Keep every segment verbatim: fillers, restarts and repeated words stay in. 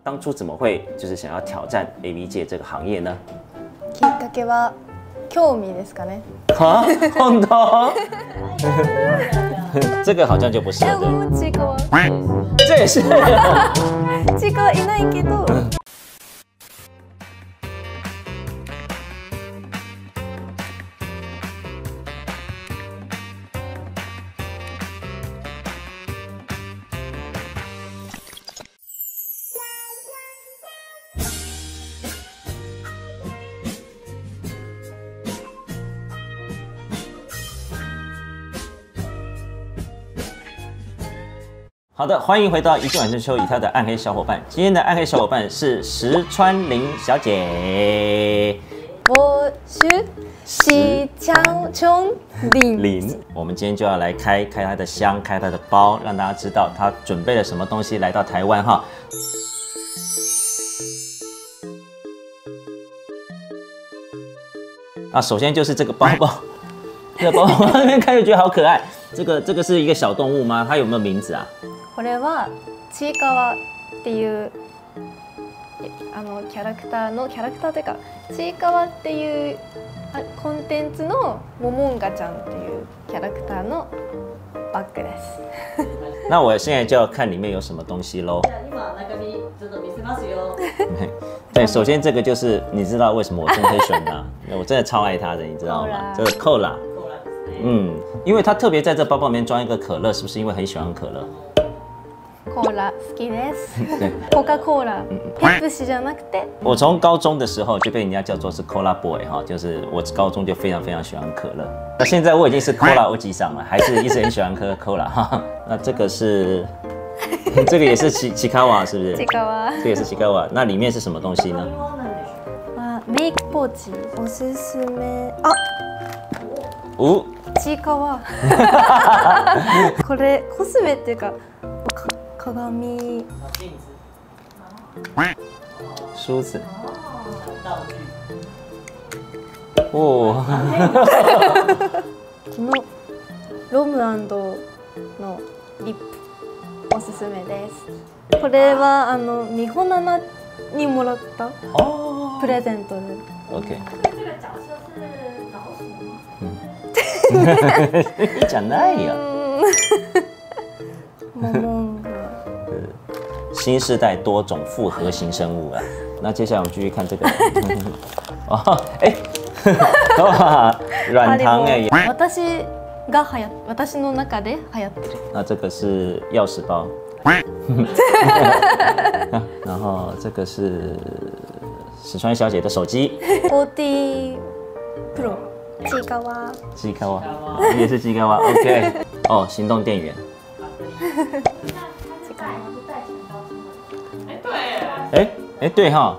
当初怎么会就是想要挑战 A V 界这个行业呢？ きっかけは興味ですかね。 啊，本当？这个好像就不是了，对。 ちいかわ。 这也是。 ちいかわいないけど。 好的，欢迎回到一镜晚春秋以他的暗黑小伙伴。今天的暗黑小伙伴是石川绫小姐。 我是西江琼林。 林，我们今天就要来开开她的箱，开她的包，让大家知道她准备了什么东西来到台湾哈。啊，首先就是这个包包，这个包包那边看就觉得好可爱。这个这个是一个小动物吗？它有没有名字啊？ これはちいかわっていうあのキャラクターのキャラクターというかちいかわっていうコンテンツのモモンガちゃんっていうキャラクターのバッグです。 那我现在就要看里面有什么东西喽。对，首先这个就是你知道为什么我真的会选它？我真的超爱它的，你知道吗？这个扣啦，嗯，因为它特别在这包包里面装一个可乐，是不是因为很喜欢可乐？ コーラ好きです。コカ・コーラ、ペプシじゃなくて。 我从高中的时候就被人家叫做是 Cola Boy 哈，就是我高中就非常非常喜欢可乐。那现在我已经是 Cola 欧吉桑了，还是一直很喜欢喝 Cola 哈。那这个是，这个也是奇奇卡瓦是不是？ 奇卡瓦， 这个也是奇卡瓦。那里面是什么东西呢？ 啊，メイクポーチ。おすすめ。あ。 お。 ちいかわ。これコスメっていうか。鏡梳子おこのロム&のリップおすすめです。これはあの美穂奈々にもらったプレゼントで。 OK。讲那样。 モモンガ。 新世代多种复合型生物啊。那接下来我们继续看这个。哦，哎，哇，软糖哎。 私が流行、私の中で流行ってる。 那这个是钥匙包。然后这个是石川小姐的手机。 フォーティー Pro。ちいかわ。 ちいかわ，也是ちいかわ。OK。哦，行动电源。哎哎对哈，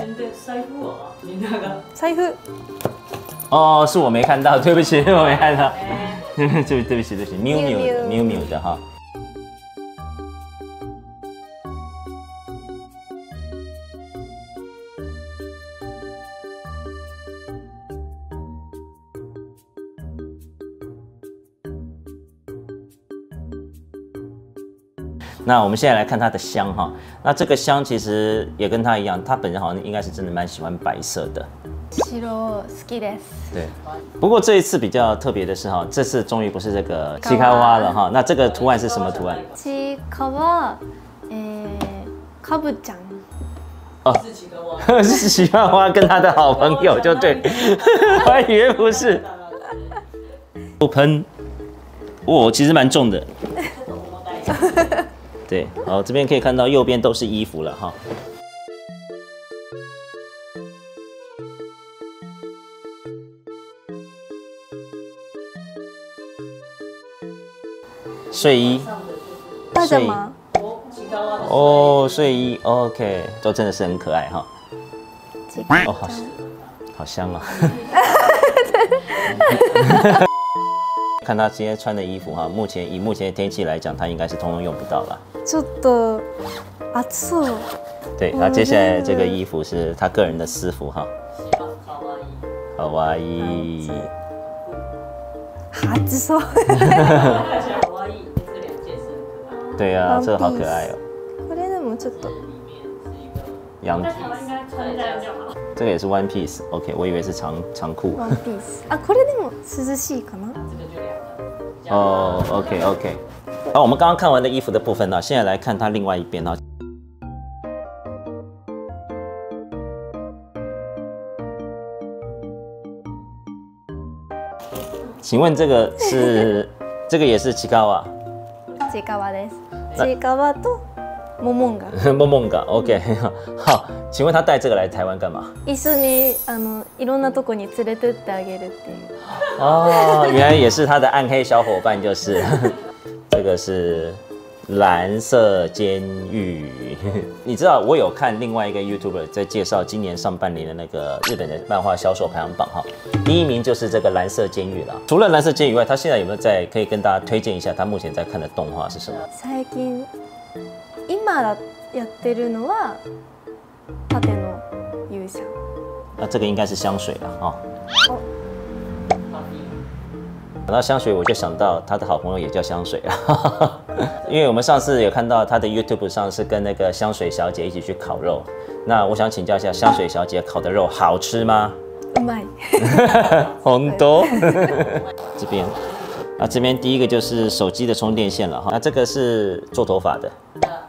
財布哦，是我没看到，对不起，我没看到，对不起对不起对不起，miu miu 的 miu miu 的哈。那我们现在来看它的香哈，那这个香其实也跟它一样，它本人好像应该是真的蛮喜欢白色的。 白好きです。 对，不过这一次比较特别的是哈，这次终于不是这个奇卡哇了哈，那这个图案是什么图案？ 奇卡哇，诶，卡布酱。 哦，是奇卡哇跟他的好朋友就对，我还以为不是。不喷，哦，其实蛮重的。对，好，这边可以看到右边都是衣服了哈。睡衣， 大着吗？ 哦，睡衣 ，OK， 都真的是很可爱哈。哦，好，好香啊！看他今天穿的衣服哈，目前以目前的天气来讲，他应该是通通用不到了。 ちょっと暑そう。 对，那接下来这个衣服是他个人的私服哈。かわいい。 暑そう。 对啊，这个好可爱哦。 これでもちょっと洋。这个也是 one piece，OK，、okay, 我以为是长长裤。 one piece。啊，これでも涼しいかな？ 哦、oh, ，OK OK。好，我们刚刚看完的衣服的部分呢，现在来看它另外一边呢。请问这个是这个也是吉川哇？ 吉川です。吉川とモモンガ。 モモンガ ，OK， 好，请问他带这个来台湾干嘛？ 一緒にあのいろんなとこに連れてってあげるっていう。 哦，原来也是他的暗黑小伙伴，就是这个是蓝色监狱。你知道我有看另外一个 YouTuber 在介绍今年上半年的那个日本的漫画销售排行榜哈，第一名就是这个蓝色监狱啦。除了蓝色监狱以外，他现在有没有在可以跟大家推荐一下他目前在看的动画是什么？ 最近今やってるのは盾の勇者。 那这个应该是香水了哈。哦。讲到香水，我就想到他的好朋友也叫香水啊，因为我们上次有看到他的 YouTube 上是跟那个香水小姐一起去烤肉。那我想请教一下，香水小姐烤的肉好吃吗？ うまい。 红豆。这边，啊，这边第一个就是手机的充电线了哈。那这个是做头发的。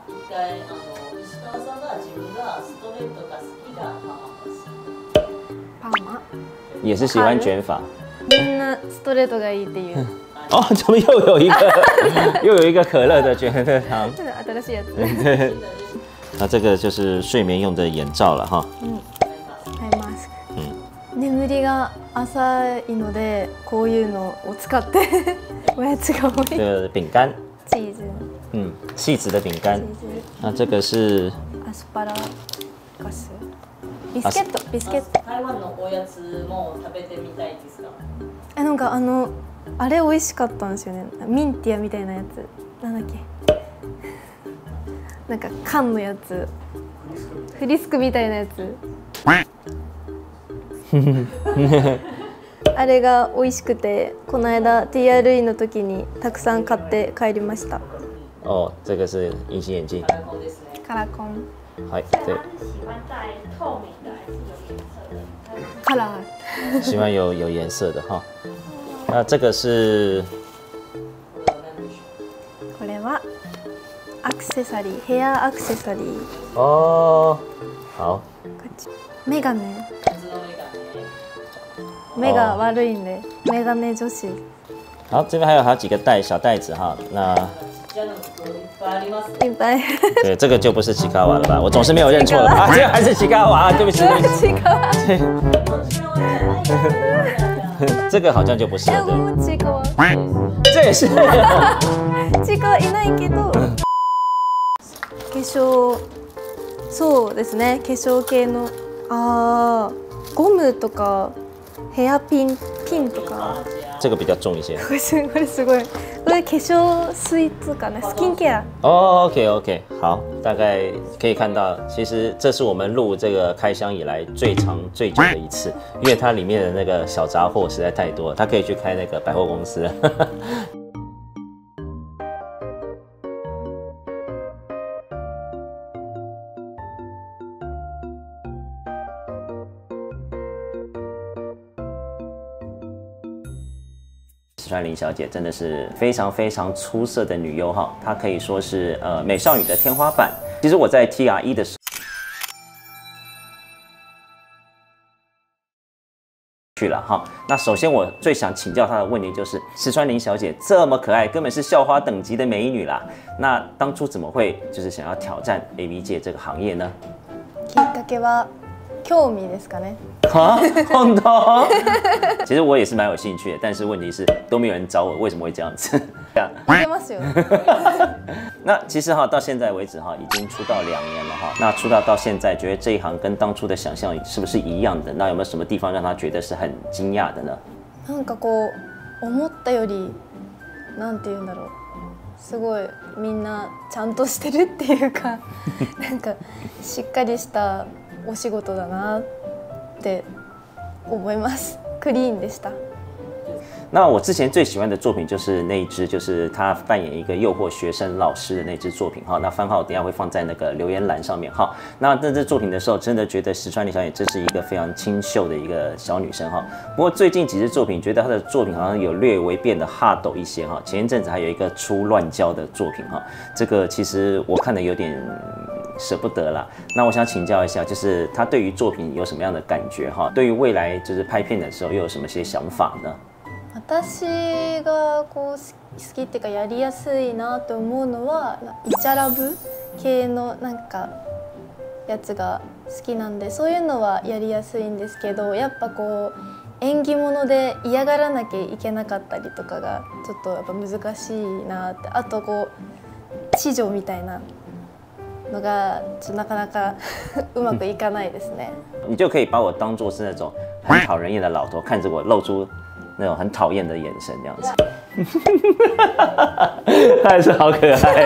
也是喜欢卷发。 みんなストレートがいいっていう。 哦，怎么又有一个又有一个可乐的卷乐糖？ 新しいやつ。 那这个就是睡眠用的眼罩了哈。 嗯。アイマスク。うん。眠りが浅いのでこういうのを使っておやつが多い。 这个饼干。 チーズ。 嗯，细子的饼干。那这个是。 アスパラガス。ビスケット、ビスケット。 台湾のおやつも食べてみたいですか？ え、なんかあのあれ美味しかったんですよね。ミンティアみたいなやつ。なんだっけ。なんか缶のやつ。フリスクみたいなやつ。あれが美味しくて、この間 ティーアールイー の時にたくさん買って帰りました。 哦，这个是隐形眼镜。 カラコン。 はい。对。 喜欢戴透明的还是有颜色的？ カラー。 喜欢有有颜色的哈。那这个是。 これはアクセサリー、ヘアアクセサリー。 哦，好。 メガネ。目が悪いんで、メガネ女子。 好，这边还有还有几个袋小袋子哈，那。 いっぱい。 对，这个就不是吉卡瓦了吧？我总是没有认错了吧？这个还是吉卡瓦，对不起，对不起。这个好像就不是了。 吉卡瓦。 这也是。 吉卡いないけど。化粧、そうですね。化粧系のああゴムとかヘアピンピンとか。 这个比较重一些。 これすごいすごい。これ化粧水とかね、スキンケア。 哦 ，OK OK， 好，大概可以看到，其实这是我们录这个开箱以来最长最久的一次，因为它里面的那个小杂货实在太多了，它可以去开那个百货公司了。石川绫小姐真的是非常非常出色的女优哈，她可以说是呃美少女的天花板。其实我在 T R 一的时候去了哈，那首先我最想請教她的問題就是，石川绫小姐這麼可愛，根本是校花等級的美女啦。那當初怎麼會就是想要挑戰 A V 界這個行業呢？ きっかけは興味ですかね。 啊，本当？其实我也是蛮有兴趣的，但是问题是都没有人找我，为什么会这样子？这样。 いけますよ。 那其实哈，到现在为止哈，已经出道两年了哈。那出道到现在，觉得这一行跟当初的想象是不是一样的？那有没有什么地方让他觉得是很惊讶的呢？ なんかこう思ったよりなんて言うんだろう。すごいみんなちゃんとしてるっていうか、なんかしっかりしたお仕事だなって思います。クリーンでした。 那我之前最喜欢的作品就是那一支，就是他扮演一个诱惑学生老师的那支作品哈。那番号等一下会放在那个留言栏上面哈。那那支作品的时候，真的觉得石川梨小姐这是一个非常清秀的一个小女生哈。不过最近几支作品，觉得她的作品好像有略微变得哈抖一些哈。前一阵子还有一个出乱交的作品哈，这个其实我看的有点舍不得啦。那我想请教一下，就是她对于作品有什么样的感觉哈？对于未来就是拍片的时候又有什么些想法呢？ 私がこう好きっていうかやりやすいなと思うのはイチャラブ系のなんかやつが好きなんで、そういうのはやりやすいんですけど、やっぱこう演技物で嫌がらなきゃいけなかったりとかがちょっとやっぱ難しいなって。あとこう痴女みたいなのがちょっとなかなかうまくいかないですね。 你就可以把我当作是那种很讨人厌的老头，看着我露出那种很讨厌的眼神，这样子。他还是好可爱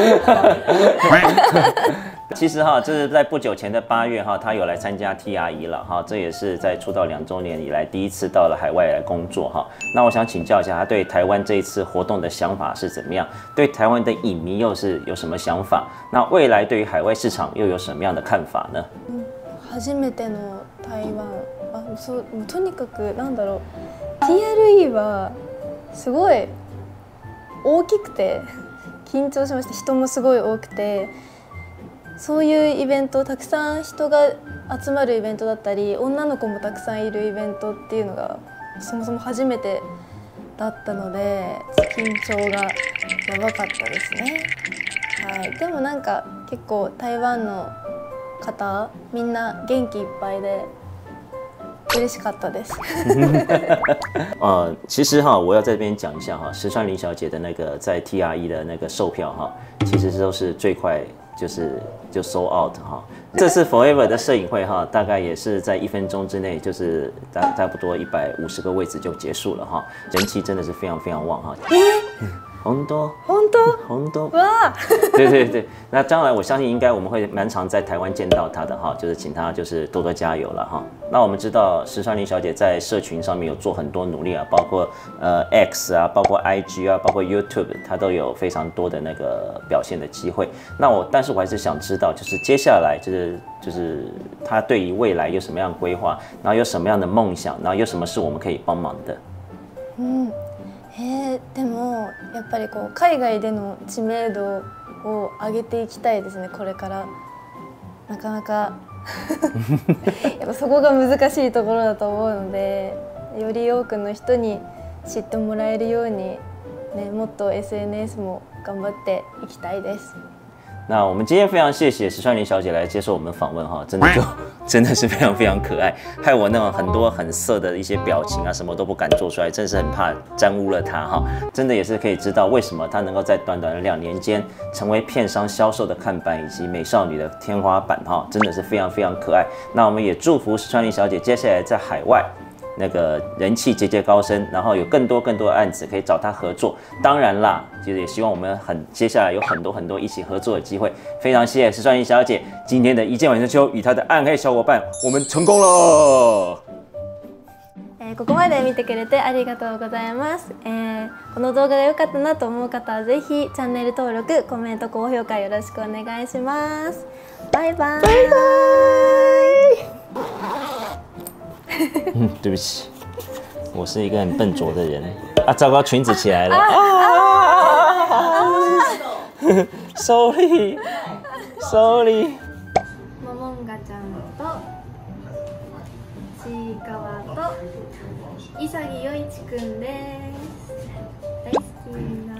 哦。其实哈，就是在不久前的八月哈，他有来参加 T R E 了哈，这也是在出道两周年以来第一次到了海外来工作哈。那我想请教一下，他对台湾这一次活动的想法是怎么样？对台湾的影迷又是有什么想法？那未来对于海外市场又有什么样的看法呢？ 嗯，初めての台湾、あ、そうもうとにかくなんだろう、ティーアールイー はすごい大きくて緊張しました。人もすごい多くて。そういうイベント、たくさん人が集まるイベントだったり、女の子もたくさんいるイベントっていうのがそもそも初めてだったので緊張がやばかったですね。はい、でもなんか結構台湾の方みんな元気いっぱいで嬉しかったです。 呃，其实哈，我要在这边讲一下哈，石川梨小姐的那个在 T R E 的那个售票哈，其实都是最快。就是就 sold out 哈，这次 Forever 的摄影会哈，大概也是在一分钟之内，就是差差不多一百五十个位置就结束了哈，人气真的是非常非常旺哈。红多， 红多， 红多， 哇！ 对对对，那将来我相信应该我们会蛮常在台湾见到她的哈，就是请她就是多多加油了哈。那我们知道石川梨小姐在社群上面有做很多努力啊，包括呃 X 啊，包括 I G 啊，包括 YouTube， 她都有非常多的那个表现的机会。那我但是我还是想知道，就是接下来就是就是她对于未来有什么样的规划，然后有什么样的梦想，然后有什么是我们可以帮忙的。 嗯。えー、でもやっぱりこう海外での知名度を上げていきたいですね。これからなかなかやっぱそこが難しいところだと思うので、より多くの人に知ってもらえるように、ね、もっと エスエヌエス も頑張っていきたいです。 那我们今天非常谢谢石川梨小姐来接受我们访问哈，真的就真的是非常非常可爱，害我那种很多很色的一些表情啊，什么都不敢做出来，真是很怕沾污了她哈。真的也是可以知道为什么她能够在短短的两年间成为片商销售的看板以及美少女的天花板哈，真的是非常非常可爱。那我们也祝福石川梨小姐接下来在海外那个人气节节高升，然后有更多更多的案子可以找他合作。当然啦，就是也希望我们很接下来有很多很多一起合作的机会。非常谢谢石川梨小姐今天的一键晚春秋与她的暗黑小伙伴，我们成功了。 ここまで見てくれてありがとうございます。えー、この動画が良かったなと思う方はぜひチャンネル登録、コメント、高評価よろしくお願いします。バイバイ。バイバイ。 嗯，对不起，我是一个很笨拙的人啊！糟糕，裙子起来了。Sorry，Sorry。 モモンガちゃんとちいかわと潔よいちくんです。大好きな。